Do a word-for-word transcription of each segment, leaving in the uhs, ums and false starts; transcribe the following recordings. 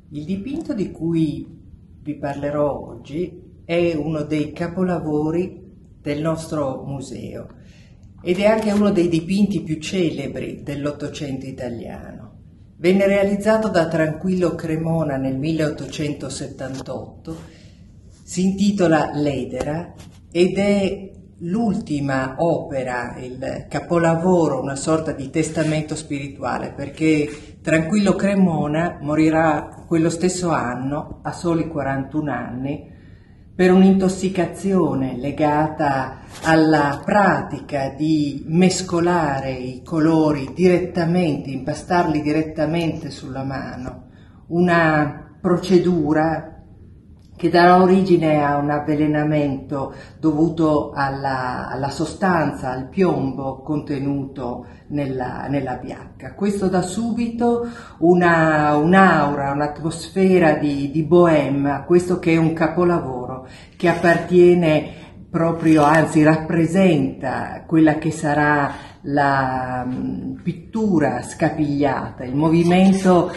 Il dipinto di cui vi parlerò oggi è uno dei capolavori del nostro museo ed è anche uno dei dipinti più celebri dell'Ottocento italiano. Venne realizzato da Tranquillo Cremona nel milleottocentosettantotto, si intitola L'Edera ed è l'ultima opera, il capolavoro, una sorta di testamento spirituale, perché Tranquillo Cremona morirà quello stesso anno, a soli quarantuno anni, per un'intossicazione legata alla pratica di mescolare i colori direttamente, impastarli direttamente sulla mano, una procedura che darà origine a un avvelenamento dovuto alla, alla sostanza, al piombo contenuto nella, nella biacca. Questo dà subito una, un'aura, un'atmosfera di, di bohème a questo che è un capolavoro che appartiene proprio, anzi rappresenta quella che sarà la um, pittura scapigliata, il movimento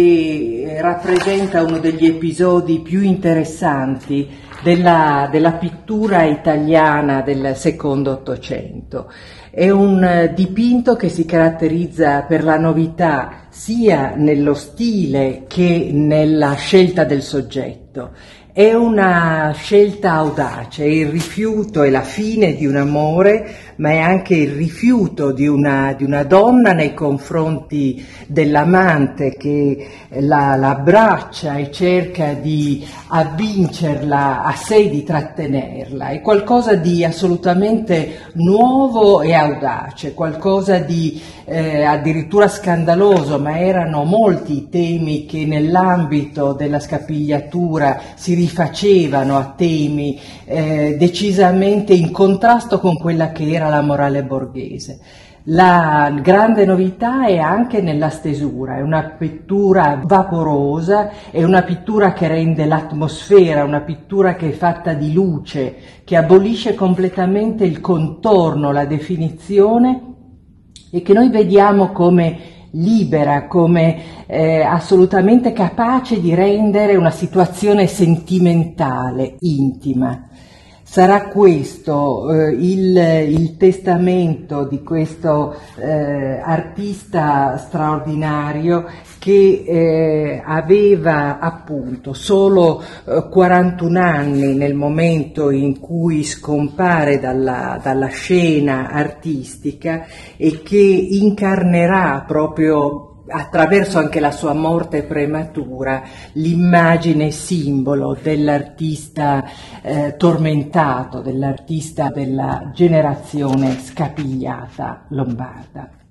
che rappresenta uno degli episodi più interessanti della, della pittura italiana del secondo Ottocento. È un dipinto che si caratterizza per la novità sia nello stile che nella scelta del soggetto. È una scelta audace, è il rifiuto e la fine di un amore, ma è anche il rifiuto di una, di una donna nei confronti dell'amante che la, la abbraccia e cerca di avvincerla a sé, di trattenerla. È qualcosa di assolutamente nuovo e audace, qualcosa di eh, addirittura scandaloso, ma erano molti i temi che nell'ambito della scapigliatura si rifacevano a temi eh, decisamente in contrasto con quella che era la morale borghese. La grande novità è anche nella stesura, è una pittura vaporosa, è una pittura che rende l'atmosfera, una pittura che è fatta di luce, che abolisce completamente il contorno, la definizione e che noi vediamo come libera, come eh, assolutamente capace di rendere una situazione sentimentale, intima. Sarà questo eh, il, il testamento di questo eh, artista straordinario che eh, aveva appunto solo eh, quarantuno anni nel momento in cui scompare dalla, dalla scena artistica e che incarnerà proprio attraverso anche la sua morte prematura l'immagine simbolo dell'artista eh, tormentato, dell'artista della generazione scapigliata lombarda.